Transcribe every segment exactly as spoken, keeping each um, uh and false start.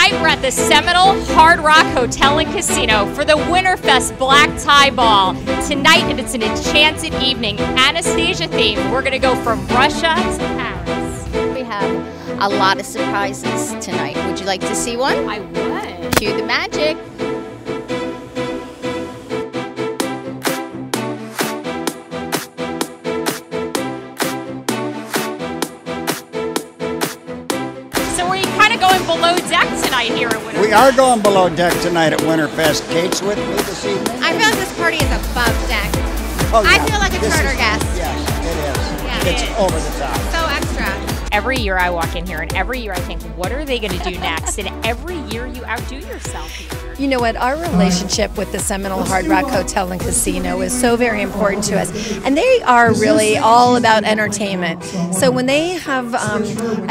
Tonight we're at the Seminole Hard Rock Hotel and Casino for the Winterfest Black Tie Ball. Tonight, and it's an enchanted evening, Anastasia themed. We're going to go from Russia to Paris. We have a lot of surprises tonight. Would you like to see one? I would. Cue the magic. Going below deck tonight here at Winterfest. We are going below deck tonight at Winterfest. Kate's with me this evening. I feel like this party is above deck. Oh, yeah. I feel like a This charter is, guest. Yes, it is. Yeah, it's it is. over the top. So extra. Every year I walk in here, and every year I think, what are they going to do next? And every year you outdo yourself here. You know what, our relationship with the Seminole Hard Rock Hotel and Casino is so very important to us. And they are really all about entertainment. So when they have um,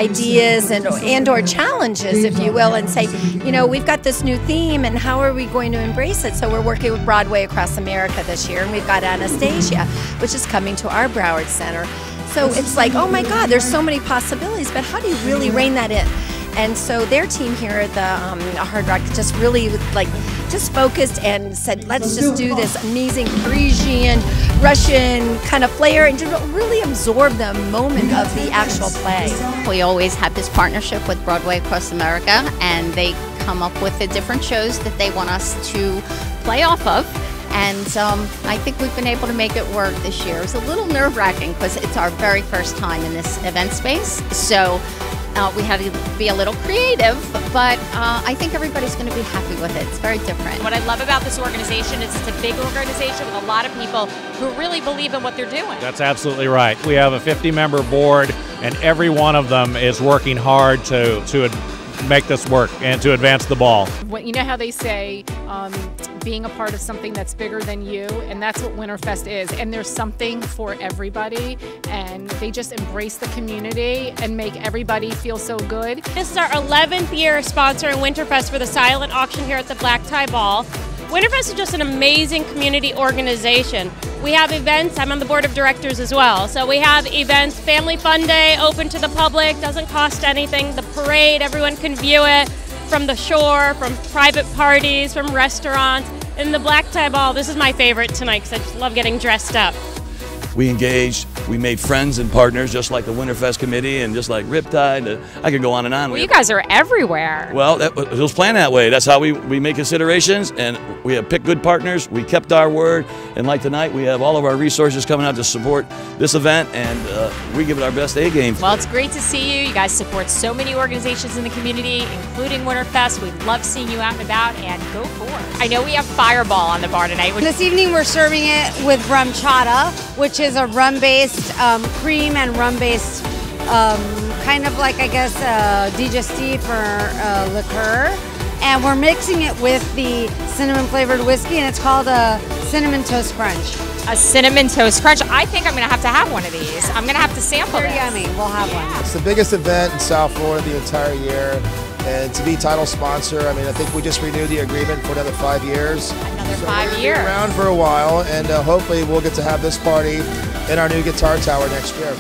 ideas and, and or challenges, if you will, and say, you know, we've got this new theme and how are we going to embrace it? So we're working with Broadway across America this year, and we've got Anastasia, which is coming to our Broward Center. So it's like, oh my God, there's so many possibilities, but how do you really rein that in? And so their team here at the um, Hard Rock just really like just focused and said, let's just do this amazing Parisian, Russian kind of flair and just really absorb the moment of the actual play. We always have this partnership with Broadway across America, and they come up with the different shows that they want us to play off of. And um, I think we've been able to make it work this year. It's a little nerve-wracking because it's our very first time in this event space. So uh, we had to be a little creative, but uh, I think everybody's going to be happy with it. It's very different. What I love about this organization is it's a big organization with a lot of people who really believe in what they're doing. That's absolutely right. We have a fifty member board, and every one of them is working hard to, to make this work and to advance the ball. What, you know how they say um, being a part of something that's bigger than you, and that's what Winterfest is. And there's something for everybody, and they just embrace the community and make everybody feel so good. This is our eleventh year sponsoring Winterfest for the silent auction here at the Black Tie Ball. Winterfest is just an amazing community organization. We have events, I'm on the board of directors as well, so we have events, Family Fun Day, open to the public, doesn't cost anything. The parade, everyone can view it from the shore, from private parties, from restaurants. And the Black Tie Ball, this is my favorite tonight because I just love getting dressed up. We engaged, we made friends and partners just like the Winterfest committee and just like Riptide. Uh, I could go on and on. Well, you guys are everywhere. Well, that, it was planned that way. That's how we, we make considerations, and we have picked good partners. We kept our word, and like tonight, we have all of our resources coming out to support this event, and uh, we give it our best A game. Well, it's great to see you. You guys support so many organizations in the community, including Winterfest. We love seeing you out and about, and go forth. I know we have Fireball on the bar tonight. This evening we're serving it with rum chata, which is a rum-based um, cream and rum-based um, kind of like, I guess, uh, digestif or uh, liqueur. And we're mixing it with the cinnamon-flavored whiskey, and it's called a Cinnamon Toast Crunch. A Cinnamon Toast Crunch. I think I'm going to have to have one of these. I'm going to have to sample They're this. yummy. We'll have Yeah. one. It's the biggest event in South Florida the entire year, and to be title sponsor, I mean, I think we just renewed the agreement for another five years. Another so five we're gonna years. Be around for a while, and uh, hopefully we'll get to have this party in our new guitar tower next year.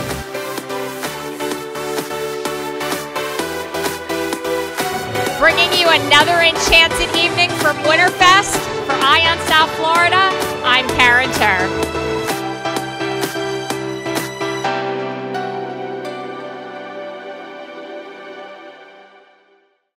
Bringing you another enchanted evening from Winterfest. For Ion South Florida, I'm Karen Ter.